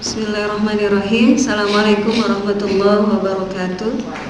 Bismillahirrahmanirrahim. Assalamualaikum warahmatullahi wabarakatuh.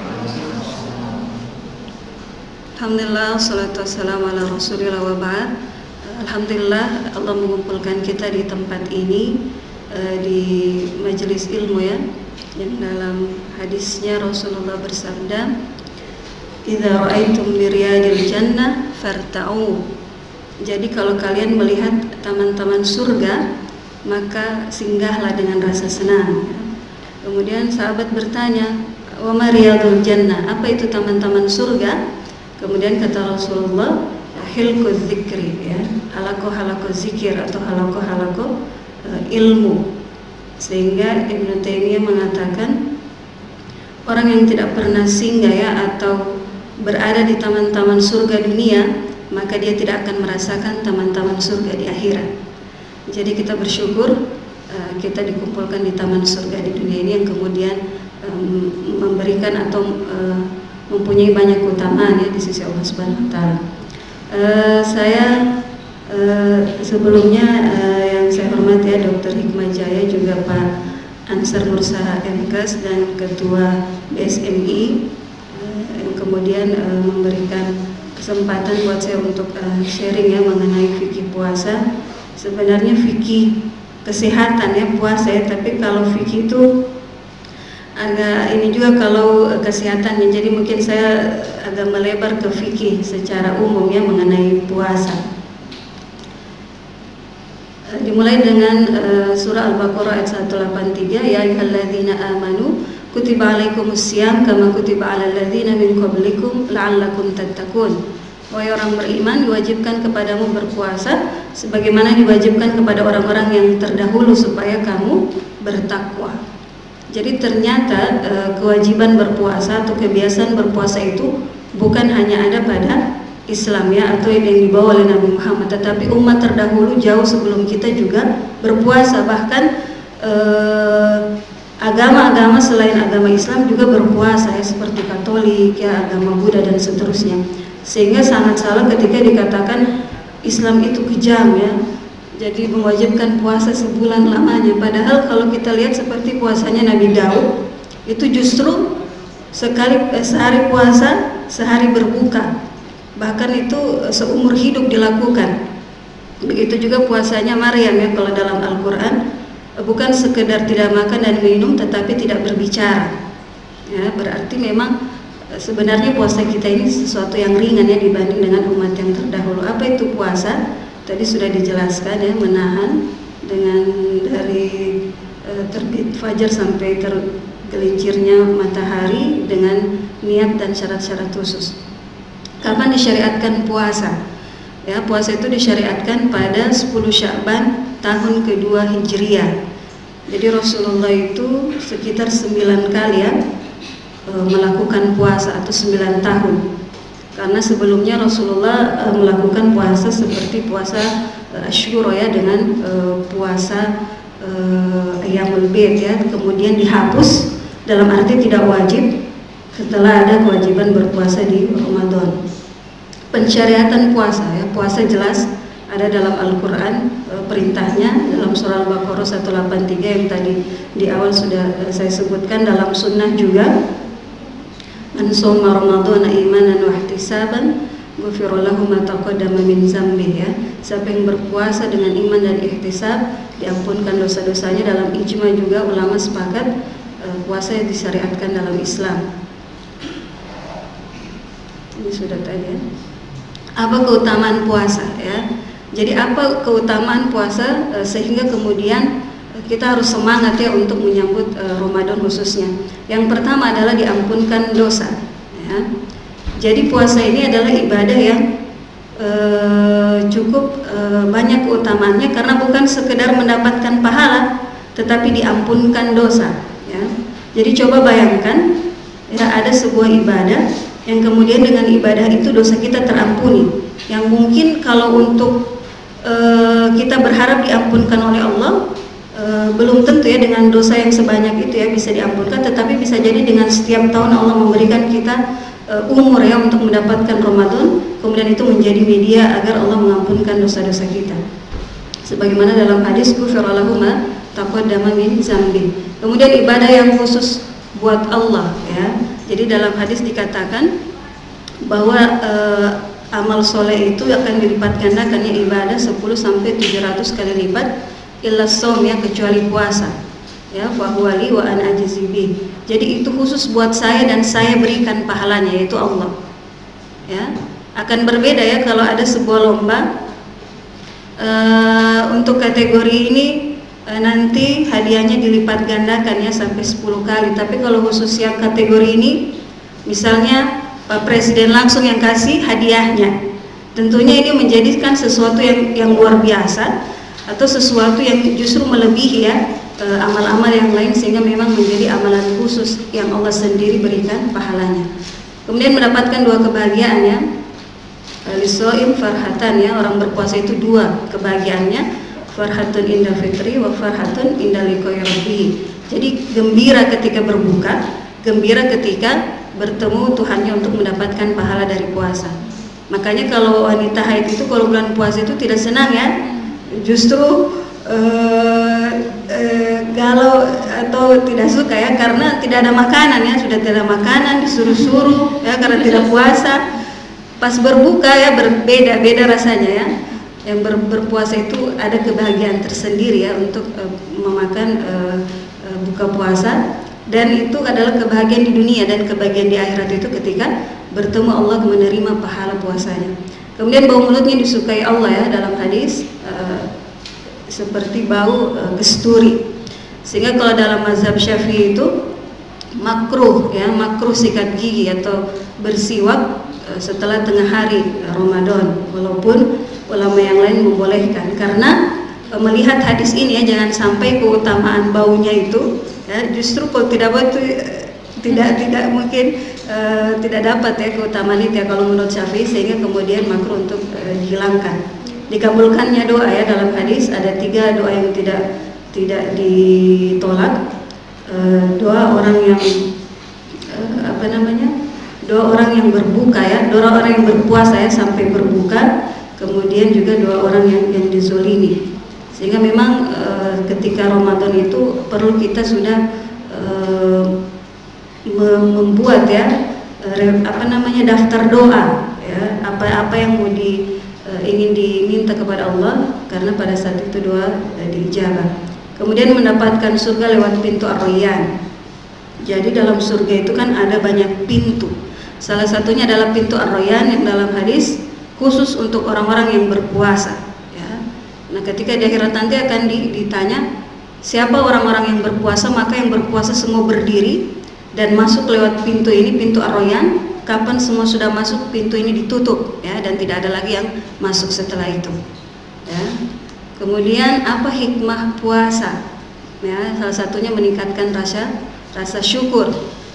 Alhamdulillah, salatu wassalamu ala rasulillah wa ba'd. Alhamdulillah Allah mengumpulkan kita di tempat ini, di majelis ilmu ya, yang dalam hadisnya Rasulullah bersabda, "Idza ra'aitum miriyadil jannah farta'u." Jadi kalau kalian melihat taman-taman surga, maka singgahlah dengan rasa senang. Kemudian sahabat bertanya, "Wa ma riyadul jannah?" Apa itu taman-taman surga? Kemudian kata Rasulullah, "Hilquz zikri," ya, halaqah-halaqah zikir atau halaqah-halaqah ilmu. Sehingga Ibnu Taimiyah mengatakan, orang yang tidak pernah singgah ya atau berada di taman-taman surga dunia, maka dia tidak akan merasakan taman-taman surga di akhirat. Jadi kita bersyukur kita dikumpulkan di taman surga di dunia ini yang kemudian memberikan atau mempunyai banyak keutamaan ya di sisi Allah Subhanahu wa taala. Saya sebelumnya yang saya hormati ya Dr. Hikmah Jaya, juga Pak Ansar Mursaha MKes dan Ketua BSMI yang kemudian memberikan kesempatan buat saya untuk sharing ya mengenai fikih puasa. Sebenarnya fikih kesehatan ya puasa ya, tapi kalau fikih itu agak ini juga kalau kesehatannya, jadi mungkin saya agak melebar ke fikih secara umum ya mengenai puasa. Dimulai dengan surah Al-Baqarah ayat 183, ya ayyuhalladzina amanu kutiba alaikumusiyam kama kutiba alal ladzina min qablikum la'allakum tattaqun. Wahai orang beriman, diwajibkan kepadamu berpuasa sebagaimana diwajibkan kepada orang-orang yang terdahulu supaya kamu bertakwa. Jadi ternyata kewajiban berpuasa atau kebiasaan berpuasa itu bukan hanya ada pada Islam ya atau yang dibawa oleh Nabi Muhammad, tetapi umat terdahulu jauh sebelum kita juga berpuasa. Bahkan agama-agama selain agama Islam juga berpuasa ya, seperti Katolik ya, agama Buddha dan seterusnya. Sehingga sangat salah ketika dikatakan Islam itu kejam ya, jadi mewajibkan puasa sebulan lamanya. Padahal kalau kita lihat seperti puasanya Nabi Daud, itu justru sehari puasa, sehari berbuka. Bahkan itu seumur hidup dilakukan. Begitu juga puasanya Maryam ya, kalau dalam Al-Quran bukan sekedar tidak makan dan minum tetapi tidak berbicara ya, berarti memang sebenarnya puasa kita ini sesuatu yang ringan ya dibanding dengan umat yang terdahulu. Apa itu puasa? Tadi sudah dijelaskan ya, menahan dengan dari terbit fajar sampai tergelincirnya matahari dengan niat dan syarat-syarat khusus. Kapan disyariatkan puasa? Ya, puasa itu disyariatkan pada 10 Sya'ban tahun kedua Hijriah. Jadi Rasulullah itu sekitar 9 kali ya melakukan puasa atau 9 tahun. Karena sebelumnya Rasulullah melakukan puasa seperti puasa Asyura ya, dengan puasa Ayyamul Bid ya, kemudian dihapus dalam arti tidak wajib setelah ada kewajiban berpuasa di Ramadan. Pensyariatan puasa ya, puasa jelas ada dalam Al-Quran perintahnya dalam surah Al-Baqarah 183 yang tadi di awal sudah saya sebutkan, dalam sunnah juga, "Man shoma Ramadhana imanan wa ihtisaban ghufira lahu ma taqaddama min dzambihi," ya. Siapa yang berpuasa dengan iman dan ihtisab, diampunkan dosa-dosanya. Dalam ijma juga ulama sepakat puasa yang disyariatkan dalam Islam. Ini sudah tadi ya. Apa keutamaan puasa ya? Jadi apa keutamaan puasa sehingga kemudian kita harus semangat ya untuk menyambut Ramadan khususnya. Yang pertama adalah diampunkan dosa ya. Jadi puasa ini adalah ibadah yang cukup banyak keutamaannya, karena bukan sekedar mendapatkan pahala tetapi diampunkan dosa ya. Jadi coba bayangkan ya, ada sebuah ibadah yang kemudian dengan ibadah itu dosa kita terampuni, yang mungkin kalau untuk kita berharap diampunkan oleh Allah belum tentu ya dengan dosa yang sebanyak itu ya bisa diampunkan, tetapi bisa jadi dengan setiap tahun Allah memberikan kita umur ya untuk mendapatkan Ramadan, kemudian itu menjadi media agar Allah mengampunkan dosa-dosa kita. Sebagaimana dalam hadis, "Ghufira lahu ma taqaddama min zambi. Kemudian ibadah yang khusus buat Allah ya. Jadi dalam hadis dikatakan bahwa amal soleh itu akan dilipat gandakan, ya, ibadah 10 sampai 700 kali lipat, illa shaum, ya, kecuali puasa. Ya, fa huwa li wa ana ajzi bi. Jadi itu khusus buat saya dan saya berikan pahalanya, yaitu Allah. Ya, akan berbeda ya kalau ada sebuah lomba untuk kategori ini nanti hadiahnya dilipat gandakan ya sampai 10 kali. Tapi kalau khusus yang kategori ini, misalnya Pak Presiden langsung yang kasih hadiahnya, tentunya ini menjadikan sesuatu yang luar biasa atau sesuatu yang justru melebihi ya amal-amal yang lain, sehingga memang menjadi amalan khusus yang Allah sendiri berikan pahalanya. Kemudian mendapatkan 2 kebahagiaan ya, lisoim farhatan, ya, orang berpuasa itu 2 kebahagiaannya, farhatun inda fitri wa farhatun inda liqa'i rabbih. Jadi gembira ketika berbuka, gembira ketika bertemu Tuhannya untuk mendapatkan pahala dari puasa. Makanya kalau wanita haid itu kalau bulan puasa itu tidak senang ya, justru galau atau tidak suka ya, karena tidak ada makanan ya, sudah tidak ada makanan, disuruh-suruh ya karena tidak puasa. Pas berbuka ya berbeda rasanya ya. Yang berpuasa itu ada kebahagiaan tersendiri ya untuk memakan buka puasa, dan itu adalah kebahagiaan di dunia dan kebahagiaan di akhirat itu ketika bertemu Allah menerima pahala puasanya. Kemudian bau mulutnya disukai Allah ya, dalam hadis seperti bau kesturi. Sehingga kalau dalam mazhab Syafi'i itu makruh ya, makruh sikat gigi atau bersiwak setelah tengah hari Ramadan, walaupun ulama yang lain membolehkan, karena melihat hadis ini ya, jangan sampai keutamaan baunya itu ya, justru kalau tidak bau itu tidak mungkin tidak dapat ya keutamaan itu ya kalau menurut Syafi'i, sehingga kemudian makruh untuk dihilangkan. Dikabulkannya doa ya, dalam hadis ada 3 doa yang tidak ditolak. Doa orang yang doa orang yang berbuka ya, doa orang yang berpuasa ya sampai berbuka, kemudian juga doa orang yang dizolimi. Sehingga memang ketika Ramadan itu perlu kita sudah membuat ya daftar doa ya, apa yang mau ingin diminta kepada Allah, karena pada saat itu doa diijabah. Kemudian mendapatkan surga lewat pintu Ar-Rayyan. Jadi dalam surga itu kan ada banyak pintu. Salah satunya adalah pintu Ar-Rayyan yang dalam hadis khusus untuk orang-orang yang berpuasa ya. Nah, ketika di akhirat nanti akan ditanya siapa orang-orang yang berpuasa, maka yang berpuasa semua berdiri dan masuk lewat pintu ini, pintu Ar-Rayyan. Kapan semua sudah masuk, pintu ini ditutup ya, dan tidak ada lagi yang masuk setelah itu ya. Kemudian apa hikmah puasa ya, salah satunya meningkatkan rasa syukur,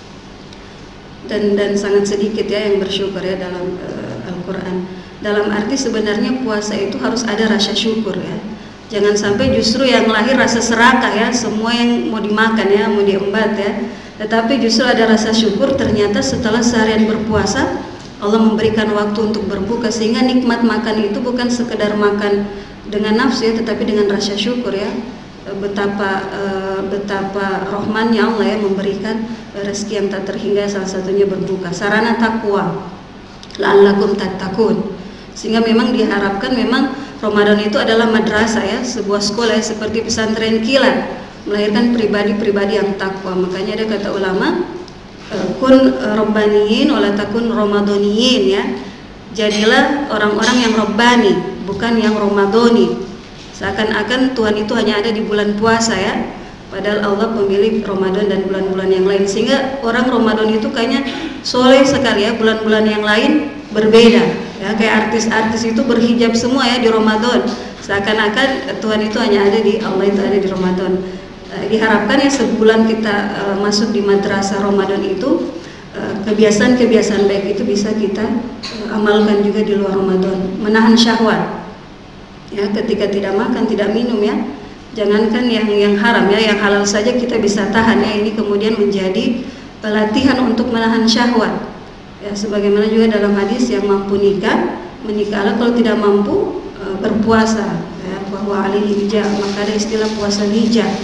dan sangat sedikit ya yang bersyukur ya dalam Al-Quran. Dalam arti sebenarnya puasa itu harus ada rasa syukur ya. Jangan sampai justru yang lahir rasa serakah ya, semua yang mau dimakan ya, mau diembat ya. Tetapi justru ada rasa syukur, ternyata setelah seharian berpuasa Allah memberikan waktu untuk berbuka, sehingga nikmat makan itu bukan sekedar makan dengan nafsu ya, tetapi dengan rasa syukur ya. Betapa rahmannya Allah ya, memberikan rezeki yang tak terhingga, salah satunya berbuka. Sarana takwa, la'allakum tattaqun. Sehingga memang diharapkan, memang Ramadan itu adalah madrasah ya, sebuah sekolah ya, seperti pesantren kilat, melahirkan pribadi-pribadi yang takwa. Makanya ada kata ulama, kun rabbaniyin wala takun ramadaniyin ya. Jadilah orang-orang yang rabbani, bukan yang ramadani. Seakan-akan Tuhan itu hanya ada di bulan puasa ya, padahal Allah pemilik Ramadan dan bulan-bulan yang lain. Sehingga orang Ramadan itu kayaknya soleh sekali ya, bulan-bulan yang lain berbeda ya, kayak artis-artis itu berhijab semua ya di Ramadan. Seakan-akan Tuhan itu hanya ada di, Allah itu ada di Ramadan. Diharapkan ya sebulan kita masuk di madrasah Ramadan itu, kebiasaan-kebiasaan baik itu bisa kita amalkan juga di luar Ramadan. Menahan syahwat ya, ketika tidak makan, tidak minum ya. Jangankan yang haram ya, yang halal saja kita bisa tahan ya. Ini kemudian menjadi pelatihan untuk menahan syahwat ya, sebagaimana juga dalam hadis yang mampu menikahlah, kalau tidak mampu berpuasa ya, bahwa alaihi hijab, maka ada istilah puasa hijab.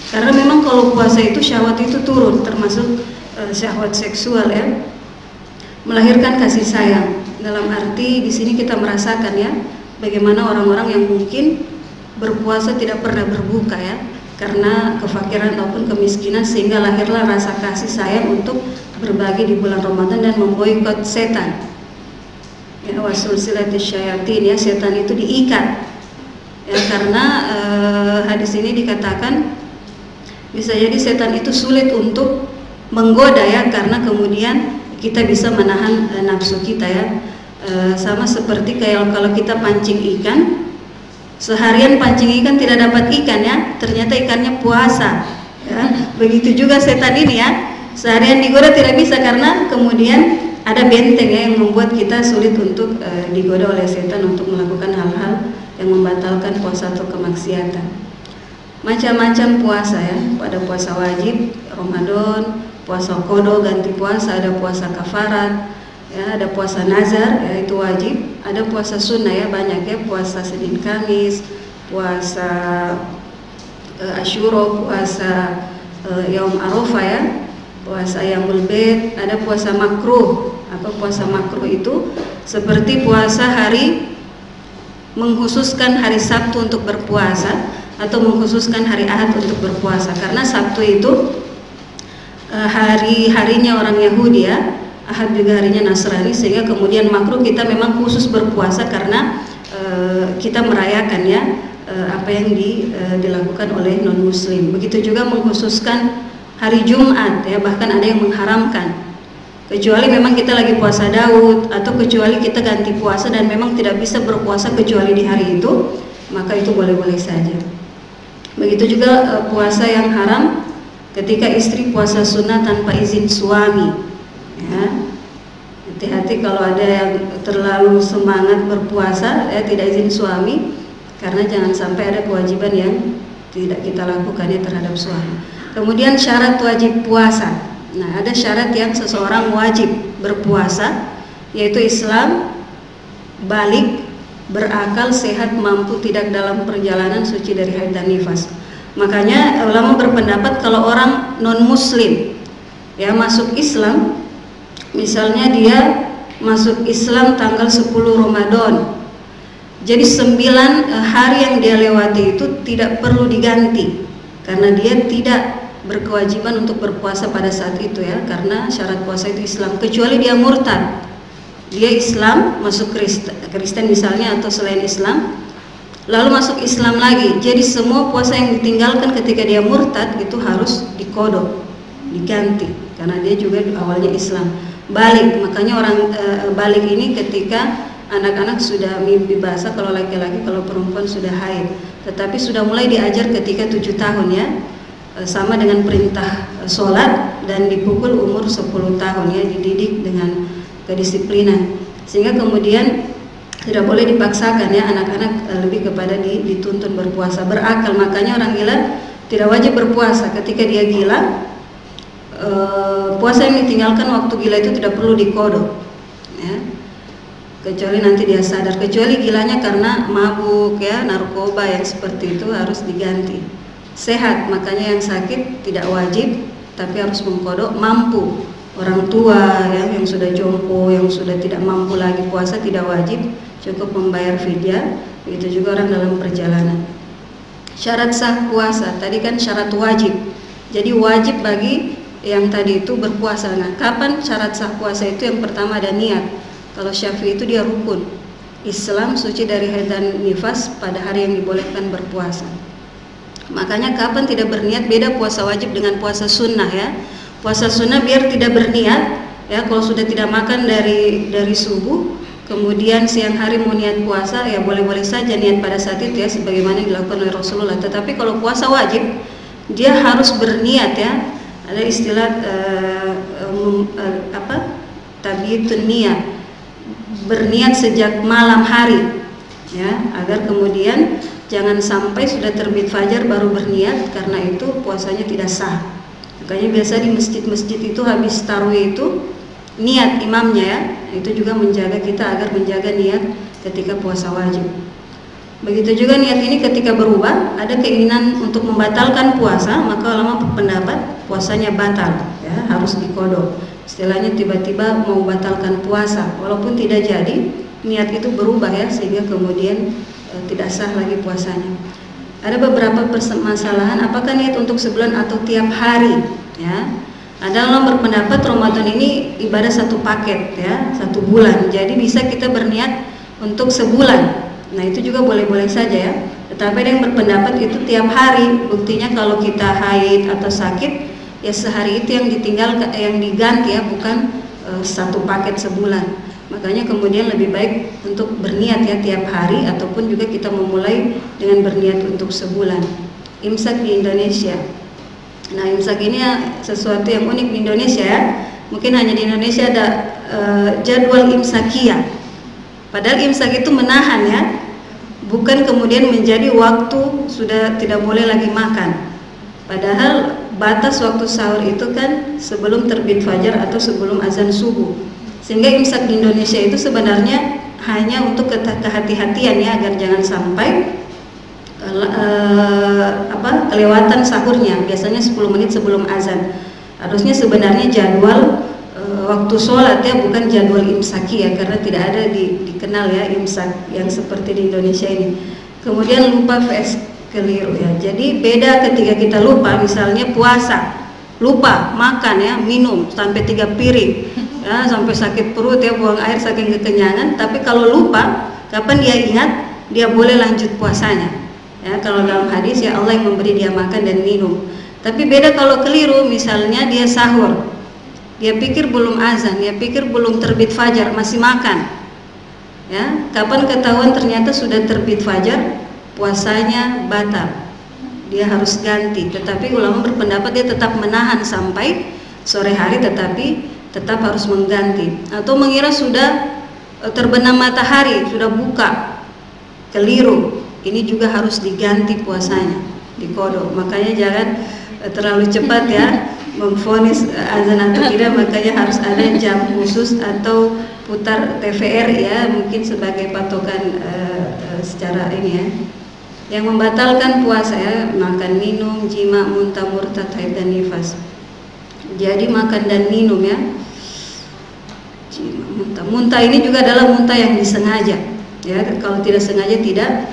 Karena memang kalau puasa itu syahwat itu turun, termasuk syahwat seksual ya, melahirkan kasih sayang. Dalam arti di sini kita merasakan ya, bagaimana orang-orang yang mungkin berpuasa tidak pernah berbuka ya, karena kefakiran ataupun kemiskinan, sehingga lahirlah rasa kasih sayang untuk berbagi di bulan Ramadan dan memboikot setan. Ya, wasulsilatis syayatin ya, setan itu diikat. Ya, karena hadis ini dikatakan bisa jadi setan itu sulit untuk menggoda ya, karena kemudian kita bisa menahan nafsu kita ya. Sama seperti kayak kalau kita pancing ikan, seharian pancing ikan tidak dapat ikan ya, ternyata ikannya puasa ya. Begitu juga setan ini ya, seharian digoda tidak bisa karena kemudian ada benteng ya, yang membuat kita sulit untuk digoda oleh setan untuk melakukan hal-hal yang membatalkan puasa atau kemaksiatan. Macam-macam puasa ya, ada puasa wajib Ramadan, puasa qada ganti puasa, ada puasa kafarat ya, ada puasa nazar ya, itu wajib, ada puasa sunnah ya, banyak ya, puasa Senin Kamis, puasa Asyura, puasa Yaum Arafah ya, puasa Yaumul Bid, ada puasa makruh. Apa puasa makruh itu? Seperti puasa hari, mengkhususkan hari Sabtu untuk berpuasa, atau mengkhususkan hari Ahad untuk berpuasa, karena Sabtu itu hari-harinya orang Yahudi ya, Ahad juga harinya Nasrani, sehingga kemudian makruh kita memang khusus berpuasa karena kita merayakan ya apa yang dilakukan oleh non muslim. Begitu juga mengkhususkan hari Jumat ya, bahkan ada yang mengharamkan, kecuali memang kita lagi puasa Daud, atau kecuali kita ganti puasa dan memang tidak bisa berpuasa kecuali di hari itu, maka itu boleh-boleh saja. Begitu juga puasa yang haram ketika istri puasa sunnah tanpa izin suami ya. Hati-hati kalau ada yang terlalu semangat berpuasa ya, tidak izin suami, karena jangan sampai ada kewajiban yang tidak kita lakukan ya terhadap suami. Kemudian syarat wajib puasa. Nah, ada syarat yang seseorang wajib berpuasa, yaitu Islam, balik, berakal, sehat, mampu, tidak dalam perjalanan, suci dari haid dan nifas. Makanya ulama berpendapat kalau orang non muslim ya masuk Islam, misalnya dia masuk Islam tanggal 10 Ramadan, jadi 9 hari yang dia lewati itu tidak perlu diganti, karena dia tidak berkewajiban untuk berpuasa pada saat itu ya, karena syarat puasa itu Islam, kecuali dia murtad, dia Islam masuk Kristen misalnya, atau selain Islam lalu masuk Islam lagi, jadi semua puasa yang ditinggalkan ketika dia murtad itu harus dikodok, diganti, karena dia juga awalnya Islam. Balik, makanya orang balik ini ketika anak-anak sudah mimpi basah kalau laki-laki, kalau perempuan sudah haid, tetapi sudah mulai diajar ketika 7 tahun ya, sama dengan perintah sholat, dan dipukul umur 10 tahun ya, dididik dengan kedisiplinan, sehingga kemudian tidak boleh dipaksakan ya, anak-anak lebih kepada dituntun berpuasa, berakal. Makanya orang gila tidak wajib berpuasa. Ketika dia gila, puasa yang ditinggalkan waktu gila itu tidak perlu dikodok ya, kecuali nanti dia sadar, kecuali gilanya karena mabuk ya, narkoba, yang seperti itu harus diganti. Sehat, makanya yang sakit tidak wajib, tapi harus mengkodok. Mampu, orang tua ya, yang sudah jompo, yang sudah tidak mampu lagi puasa tidak wajib, cukup membayar fidyah. Begitu juga orang dalam perjalanan. Syarat sah puasa, tadi kan syarat wajib, jadi wajib bagi yang tadi itu berpuasa. Nah, kapan syarat sah puasa itu? Yang pertama ada niat. Kalau Syafi'i itu dia rukun Islam, suci dari haid dan nifas pada hari yang dibolehkan berpuasa. Makanya kapan tidak berniat, beda puasa wajib dengan puasa sunnah ya. Puasa sunnah biar tidak berniat ya, kalau sudah tidak makan dari subuh, kemudian siang hari mau niat puasa ya boleh-boleh saja niat pada saat itu ya, sebagaimana dilakukan oleh Rasulullah. Tetapi kalau puasa wajib dia harus berniat ya. Ada istilah tabiitun niat, berniat sejak malam hari ya, agar kemudian jangan sampai sudah terbit fajar baru berniat, karena itu puasanya tidak sah. Makanya biasa di masjid-masjid itu habis tarawih itu niat imamnya ya, itu juga menjaga kita agar menjaga niat ketika puasa wajib. Begitu juga niat ini ketika berubah, ada keinginan untuk membatalkan puasa, maka ulama berpendapat puasanya batal, ya, harus diqodho. Istilahnya tiba-tiba mau batalkan puasa, walaupun tidak jadi, niat itu berubah ya, sehingga kemudian tidak sah lagi puasanya. Ada beberapa permasalahan, apakah niat untuk sebulan atau tiap hari, ya. Ada ulama berpendapat Ramadan ini ibadah satu paket, ya, 1 bulan, jadi bisa kita berniat untuk sebulan. Nah itu juga boleh-boleh saja ya. Tetapi ada yang berpendapat itu tiap hari. Buktinya kalau kita haid atau sakit, ya sehari itu yang ditinggal, yang diganti ya, bukan satu paket sebulan. Makanya kemudian lebih baik untuk berniat ya tiap hari, ataupun juga kita memulai dengan berniat untuk sebulan. Imsak di Indonesia. Nah imsak ini ya sesuatu yang unik di Indonesia ya. Mungkin hanya di Indonesia ada jadwal imsakiyah. Padahal imsak itu menahan ya, bukan kemudian menjadi waktu sudah tidak boleh lagi makan. Padahal batas waktu sahur itu kan sebelum terbit fajar atau sebelum azan subuh. Sehingga imsak di Indonesia itu sebenarnya hanya untuk kehati-hatian ya, agar jangan sampai kelewatan sahurnya. Biasanya 10 menit sebelum azan. Harusnya sebenarnya jadwal waktu sholat ya, bukan jadwal imsaki ya, karena tidak ada dikenal ya imsak yang seperti di Indonesia ini. Kemudian lupa vs keliru ya. Jadi beda ketika kita lupa, misalnya puasa, lupa makan ya, minum sampai 3 piring ya, sampai sakit perut ya, buang air saking kekenyangan. Tapi kalau lupa, kapan dia ingat, dia boleh lanjut puasanya ya. Kalau dalam hadis ya Allah yang memberi dia makan dan minum. Tapi beda kalau keliru, misalnya dia sahur, dia pikir belum azan, dia pikir belum terbit fajar, masih makan. Ya, kapan ketahuan ternyata sudah terbit fajar, puasanya batal. Dia harus ganti. Tetapi ulama berpendapat dia tetap menahan sampai sore hari, tetapi tetap harus mengganti. Atau mengira sudah terbenam matahari, sudah buka, keliru, ini juga harus diganti puasanya, diqodho. Makanya jangan terlalu cepat ya memvonis azan atau tidak, makanya harus ada jam khusus atau putar TVR ya, mungkin sebagai patokan secara ini ya. Yang membatalkan puasa ya, makan, minum, jima, muntah, murtad, haid dan nifas. Jadi makan dan minum ya, jima, muntah. Muntah ini juga adalah muntah yang disengaja ya, kalau tidak sengaja tidak.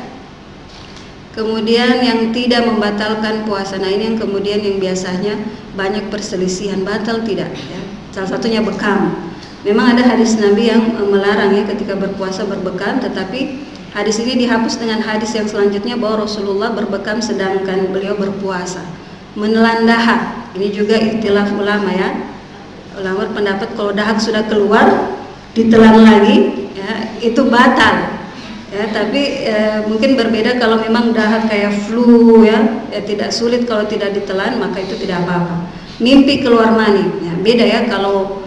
Kemudian yang tidak membatalkan puasa, nah ini yang kemudian yang biasanya banyak perselisihan, batal tidak ya. Salah satunya bekam. Memang ada hadis Nabi yang melarang ya ketika berpuasa berbekam, tetapi hadis ini dihapus dengan hadis yang selanjutnya bahwa Rasulullah berbekam sedangkan beliau berpuasa. Menelan dahak, ini juga ikhtilaf ulama ya. Ulama berpendapat kalau dahak sudah keluar ditelan lagi ya, itu batal. Ya, tapi mungkin berbeda kalau memang dahak kayak flu ya, tidak sulit kalau tidak ditelan, maka itu tidak apa-apa. Mimpi keluar mani, ya, beda ya kalau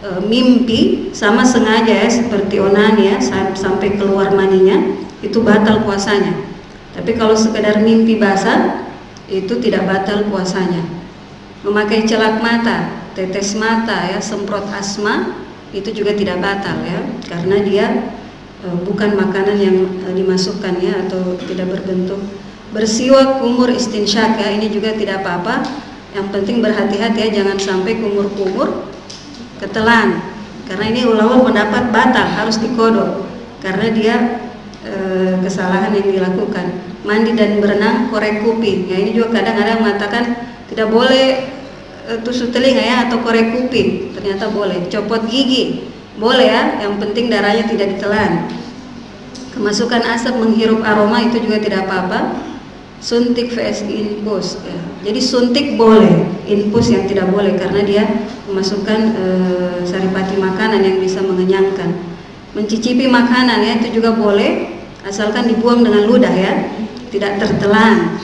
mimpi sama sengaja ya, seperti onani ya, sampai keluar maninya, itu batal puasanya. Tapi kalau sekedar mimpi basah, itu tidak batal puasanya. Memakai celak mata, tetes mata ya, semprot asma, itu juga tidak batal ya, karena dia bukan makanan yang dimasukkan ya, atau tidak berbentuk. Bersiwak, kumur, istinsyak ya, ini juga tidak apa-apa. Yang penting berhati-hati ya, jangan sampai kumur-kumur ketelan, karena ini ulama pendapat batal, harus diqodho karena dia kesalahan yang dilakukan. Mandi dan berenang, korek kuping ya, ini juga kadang-kadang mengatakan tidak boleh tusuk telinga ya, atau korek kuping, ternyata boleh. Copot gigi boleh ya, yang penting darahnya tidak ditelan. Kemasukan asap, menghirup aroma, itu juga tidak apa-apa. Suntik vs infus ya. Jadi suntik boleh, infus yang tidak boleh karena dia memasukkan saripati makanan yang bisa mengenyangkan. Mencicipi makanan ya, itu juga boleh, asalkan dibuang dengan ludah ya, tidak tertelan.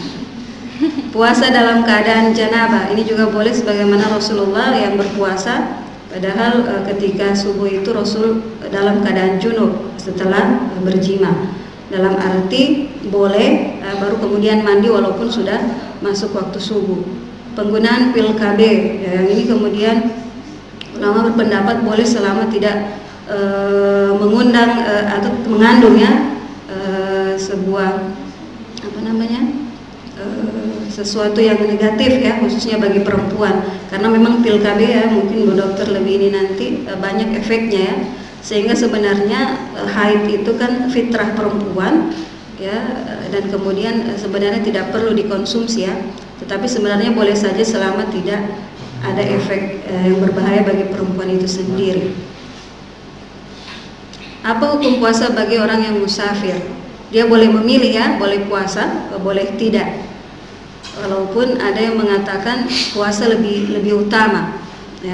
Puasa dalam keadaan janabah, ini juga boleh sebagaimana Rasulullah yang berpuasa padahal ketika subuh itu Rasul dalam keadaan junub setelah berjima. Dalam arti boleh baru kemudian mandi walaupun sudah masuk waktu subuh. Penggunaan pil KB yang ini kemudian ulama berpendapat boleh selama tidak mengundang atau mengandung ya sebuah sesuatu yang negatif ya, khususnya bagi perempuan, karena memang pil KB ya, mungkin Bu Dokter lebih ini nanti banyak efeknya ya, sehingga sebenarnya haid itu kan fitrah perempuan ya, dan kemudian sebenarnya tidak perlu dikonsumsi ya, tetapi sebenarnya boleh saja selama tidak ada efek yang berbahaya bagi perempuan itu sendiri. Apa hukum puasa bagi orang yang musafir? Dia boleh memilih ya, boleh puasa, boleh tidak. Walaupun ada yang mengatakan puasa lebih utama, ya.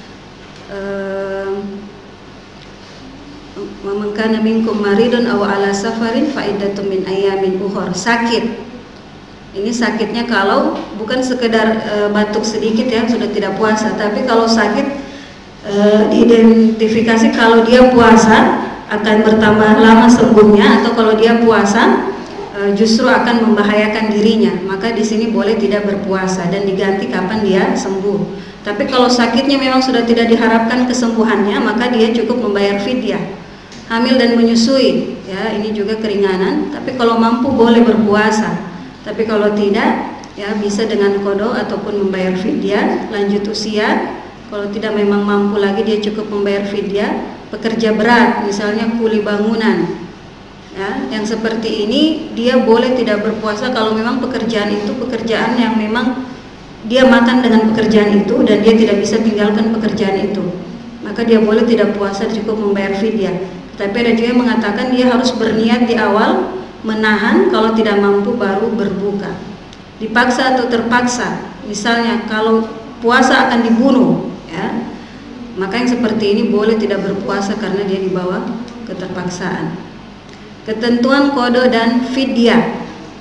Man kana minkum maridun aw ala safarin fa iddatun min ayamin ukhra. Sakit. Ini sakitnya kalau bukan sekedar batuk sedikit ya sudah tidak puasa, tapi kalau sakit diidentifikasi kalau dia puasa akan bertambah lama sembuhnya, atau kalau dia puasa justru akan membahayakan dirinya, maka di sini boleh tidak berpuasa dan diganti kapan dia sembuh. Tapi kalau sakitnya memang sudah tidak diharapkan kesembuhannya, maka dia cukup membayar fidyah. Hamil dan menyusui, ya ini juga keringanan. Tapi kalau mampu boleh berpuasa. Tapi kalau tidak, ya bisa dengan qada ataupun membayar fidyah. Lanjut usia, kalau tidak memang mampu lagi dia cukup membayar fidyah. Pekerja berat, misalnya kuli bangunan, ya, yang seperti ini dia boleh tidak berpuasa kalau memang pekerjaan itu pekerjaan yang memang dia makan dengan pekerjaan itu dan dia tidak bisa tinggalkan pekerjaan itu, maka dia boleh tidak puasa, cukup membayar fidyah. Tapi ada juga yang mengatakan dia harus berniat di awal, menahan, kalau tidak mampu baru berbuka. Dipaksa atau terpaksa, misalnya kalau puasa akan dibunuh, ya, maka yang seperti ini boleh tidak berpuasa karena dia dibawa keterpaksaan. Ketentuan qada dan fidyah.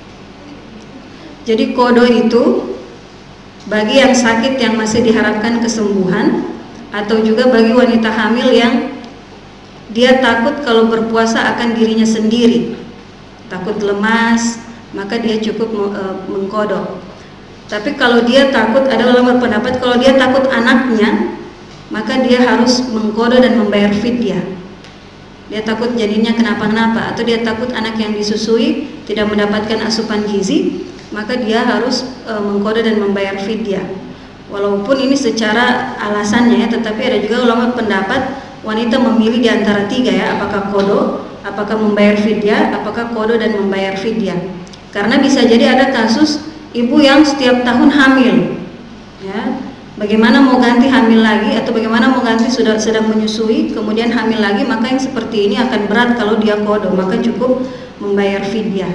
Jadi qada itu bagi yang sakit yang masih diharapkan kesembuhan, atau juga bagi wanita hamil yang dia takut kalau berpuasa akan dirinya sendiri, takut lemas, maka dia cukup mengqada. Tapi kalau dia takut, ada ulama berpendapat kalau dia takut anaknya, maka dia harus mengqada dan membayar fidyah. Dia takut jadinya kenapa-kenapa, atau dia takut anak yang disusui tidak mendapatkan asupan gizi, maka dia harus mengqada dan membayar fidyah. Walaupun ini secara alasannya ya, tetapi ada juga ulama pendapat wanita memilih di antara tiga ya, apakah qada, apakah membayar fidyah, apakah qada dan membayar fidyah. Karena bisa jadi ada kasus ibu yang setiap tahun hamil, ya. Bagaimana mau ganti hamil lagi, atau bagaimana mau ganti sudah sedang menyusui kemudian hamil lagi, maka yang seperti ini akan berat kalau dia qada, maka cukup membayar fidyah.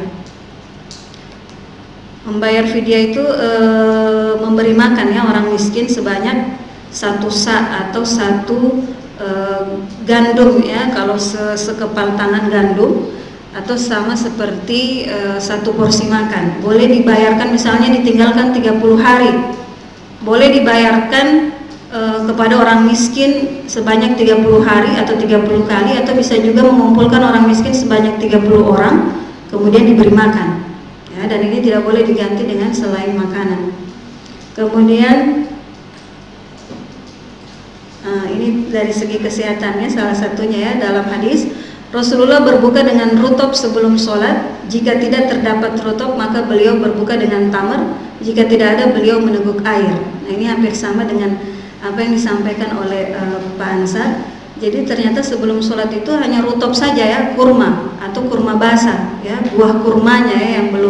Membayar fidyah itu memberi makan ya orang miskin sebanyak 1 sa atau 1 gandum ya, kalau sekepal tangan gandum, atau sama seperti 1 porsi makan. Boleh dibayarkan, misalnya ditinggalkan 30 hari. Boleh dibayarkan kepada orang miskin sebanyak 30 hari atau 30 kali, atau bisa juga mengumpulkan orang miskin sebanyak 30 orang kemudian diberi makan ya, dan ini tidak boleh diganti dengan selain makanan. Kemudian ini dari segi kesehatannya salah satunya ya, dalam hadis Rasulullah berbuka dengan rutop sebelum sholat. Jika tidak terdapat rutop, maka beliau berbuka dengan tamar. Jika tidak ada, beliau meneguk air. Nah, ini hampir sama dengan apa yang disampaikan oleh Pak Ansar. Jadi ternyata sebelum sholat itu hanya rutop saja ya, kurma atau kurma basah ya, buah kurmanya ya, yang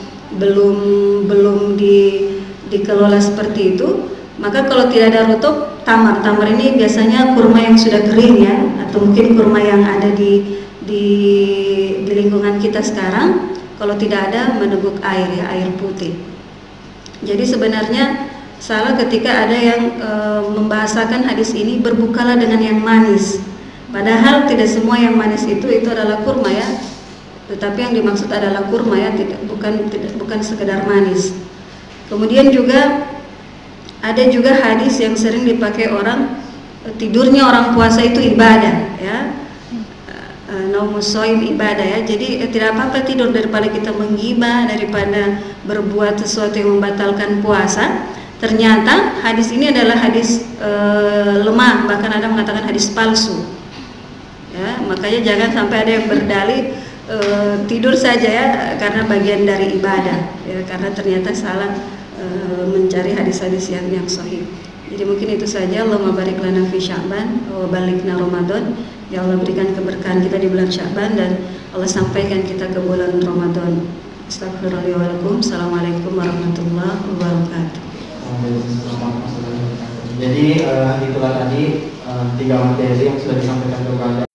belum dikelola seperti itu. Maka kalau tidak ada rutop, tamar. Tamar ini biasanya kurma yang sudah kering ya, atau mungkin kurma yang ada di lingkungan kita sekarang. Kalau tidak ada, meneguk air ya, air putih. Jadi sebenarnya salah ketika ada yang membahasakan hadis ini berbukalah dengan yang manis. Padahal tidak semua yang manis itu adalah kurma ya. Tetapi yang dimaksud adalah kurma ya, bukan sekedar manis. Kemudian juga ada juga hadis yang sering dipakai orang, tidurnya orang puasa itu ibadah ya, naumus shaim ibadah ya. Jadi tidak apa-apa tidur daripada kita menggibah, daripada berbuat sesuatu yang membatalkan puasa. Ternyata hadis ini adalah hadis lemah, bahkan ada mengatakan hadis palsu ya. Makanya jangan sampai ada yang berdalih tidur saja ya, karena bagian dari ibadah ya, karena ternyata salah mencari hadis-hadis yang sahih. Jadi mungkin itu saja. Allahumma barik lana fi Sya'ban wa balikna Ramadan. Ya Allah, berikan keberkahan kita di bulan Sya'ban dan Allah sampaikan kita ke bulan Ramadan. Astagfirullahaladzim. Assalamualaikum warahmatullahi wabarakatuh. Jadi itulah tadi 3 materi yang sudah disampaikan kepada